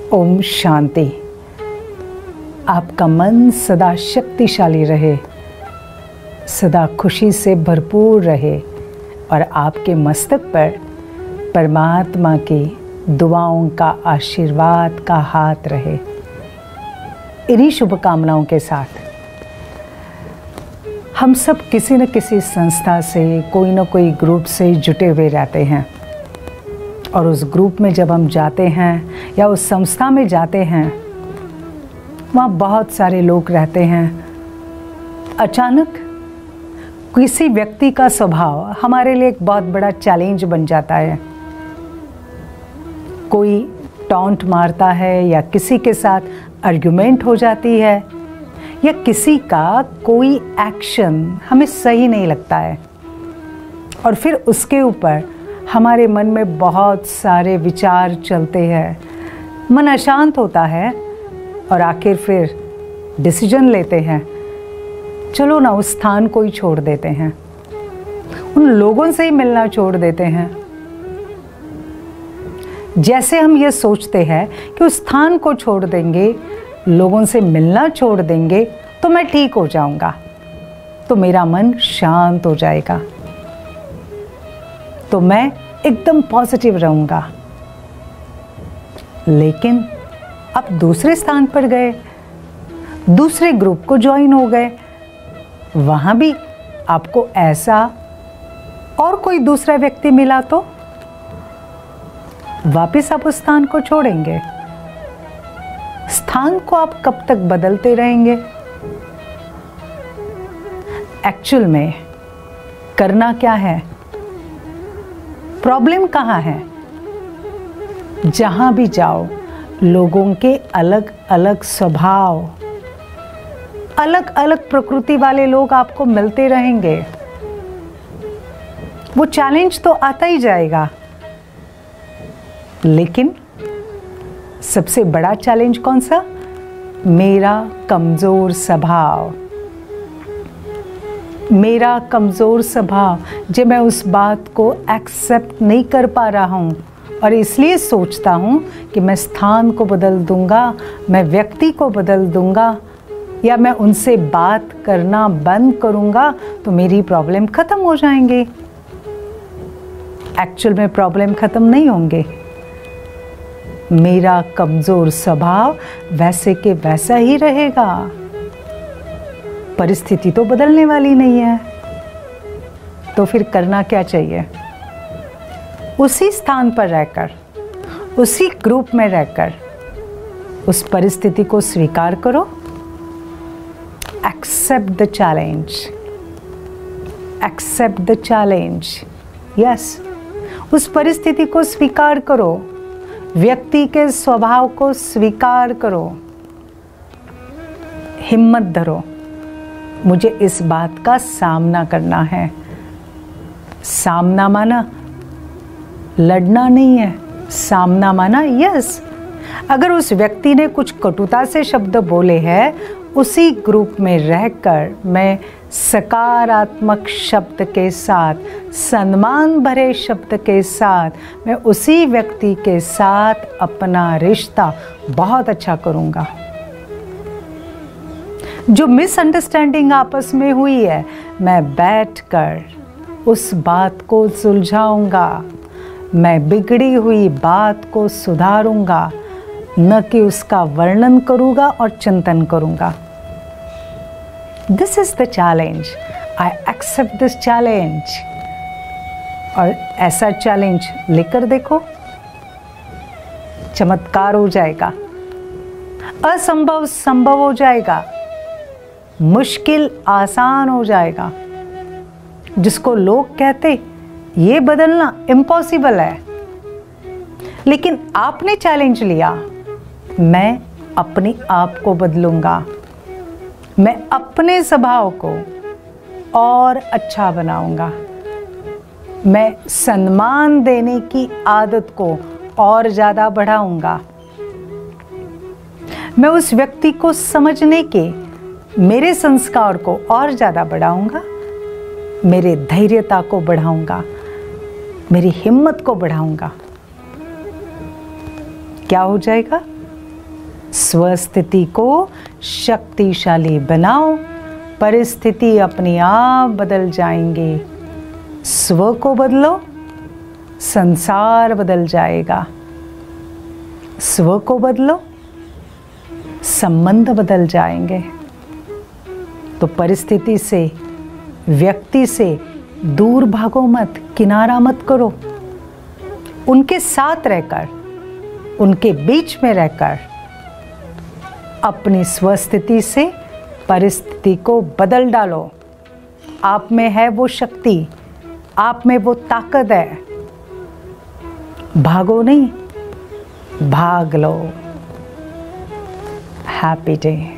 ओम शांति। आपका मन सदा शक्तिशाली रहे, सदा खुशी से भरपूर रहे और आपके मस्तक पर परमात्मा की दुआओं का आशीर्वाद का हाथ रहे। इन्हीं शुभकामनाओं के साथ हम सब किसी न किसी संस्था से, कोई न कोई ग्रुप से जुटे हुए रहते हैं और उस ग्रुप में जब हम जाते हैं या उस संस्था में जाते हैं, वहाँ बहुत सारे लोग रहते हैं। अचानक किसी व्यक्ति का स्वभाव हमारे लिए एक बहुत बड़ा चैलेंज बन जाता है। कोई टॉन्ट मारता है या किसी के साथ आर्गुमेंट हो जाती है या किसी का कोई एक्शन हमें सही नहीं लगता है और फिर उसके ऊपर हमारे मन में बहुत सारे विचार चलते हैं, मन अशांत होता है और आखिर फिर डिसीजन लेते हैं, चलो ना उस स्थान को ही छोड़ देते हैं, उन लोगों से ही मिलना छोड़ देते हैं। जैसे हम ये सोचते हैं कि उस स्थान को छोड़ देंगे, लोगों से मिलना छोड़ देंगे तो मैं ठीक हो जाऊंगा, तो मेरा मन शांत हो जाएगा, तो मैं एकदम पॉजिटिव रहूंगा। लेकिन अब दूसरे स्थान पर गए, दूसरे ग्रुप को ज्वाइन हो गए, वहां भी आपको ऐसा और कोई दूसरा व्यक्ति मिला तो वापस आप उस स्थान को छोड़ेंगे। स्थान को आप कब तक बदलते रहेंगे? एक्चुअल में करना क्या है? प्रॉब्लम कहाँ है? जहाँ भी जाओ, लोगों के अलग अलग स्वभाव, अलग अलग प्रकृति वाले लोग आपको मिलते रहेंगे। वो चैलेंज तो आता ही जाएगा, लेकिन सबसे बड़ा चैलेंज कौन सा? मेरा कमज़ोर स्वभाव। मेरा कमज़ोर स्वभाव, जब मैं उस बात को एक्सेप्ट नहीं कर पा रहा हूँ और इसलिए सोचता हूँ कि मैं स्थान को बदल दूँगा, मैं व्यक्ति को बदल दूँगा या मैं उनसे बात करना बंद करूँगा तो मेरी प्रॉब्लम ख़त्म हो जाएंगे। एक्चुअल में प्रॉब्लम ख़त्म नहीं होंगे। मेरा कमज़ोर स्वभाव वैसे के वैसा ही रहेगा। परिस्थिति तो बदलने वाली नहीं है, तो फिर करना क्या चाहिए? उसी स्थान पर रहकर, उसी ग्रुप में रहकर उस परिस्थिति को स्वीकार करो। Accept the challenge, accept the challenge. Yes, उस परिस्थिति को स्वीकार करो, व्यक्ति के स्वभाव को स्वीकार करो, हिम्मत धरो, मुझे इस बात का सामना करना है। सामना माना लड़ना नहीं है, सामना माना यस, अगर उस व्यक्ति ने कुछ कटुता से शब्द बोले हैं, उसी ग्रुप में रहकर मैं सकारात्मक शब्द के साथ, सम्मान भरे शब्द के साथ मैं उसी व्यक्ति के साथ अपना रिश्ता बहुत अच्छा करूँगा। जो मिसअंडरस्टैंडिंग आपस में हुई है, मैं बैठकर उस बात को सुलझाऊंगा, मैं बिगड़ी हुई बात को सुधारूंगा, न कि उसका वर्णन करूंगा और चिंतन करूंगा। This is the challenge, I accept this challenge. और ऐसा चैलेंज लेकर देखो, चमत्कार हो जाएगा, असंभव संभव हो जाएगा, मुश्किल आसान हो जाएगा। जिसको लोग कहते ये बदलना इम्पॉसिबल है, लेकिन आपने चैलेंज लिया, मैं अपने आप को बदलूंगा, मैं अपने स्वभाव को और अच्छा बनाऊंगा, मैं सम्मान देने की आदत को और ज़्यादा बढ़ाऊंगा, मैं उस व्यक्ति को समझने के मेरे संस्कार को और ज़्यादा बढ़ाऊंगा, मेरे धैर्यता को बढ़ाऊंगा, मेरी हिम्मत को बढ़ाऊंगा। क्या हो जाएगा? स्वस्थिति को शक्तिशाली बनाओ, परिस्थिति अपने आप बदल जाएंगे। स्व को बदलो, संसार बदल जाएगा। स्व को बदलो, संबंध बदल जाएंगे। तो परिस्थिति से, व्यक्ति से दूर भागो मत, किनारा मत करो। उनके साथ रहकर, उनके बीच में रहकर अपनी स्वस्थिति से परिस्थिति को बदल डालो। आप में है वो शक्ति, आप में वो ताकत है। भागो नहीं, भाग लो। Happy day.